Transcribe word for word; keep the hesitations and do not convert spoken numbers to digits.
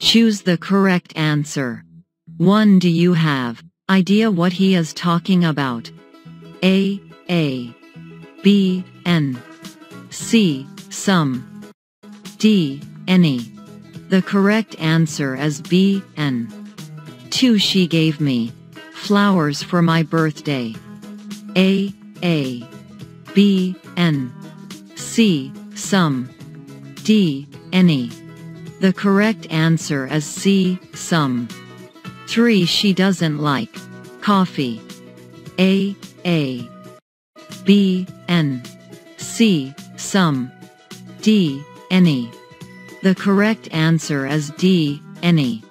Choose the correct answer. one. Do you have idea what he is talking about? A. A. B. N. C. Some. D. Any. The correct answer is B. N. two. She gave me flowers for my birthday. A. A. B. N. C. Some. D. Any. The correct answer is C. Some. three. She doesn't like coffee. A. A. B. N. C. Some. D. Any. The correct answer is D. Any.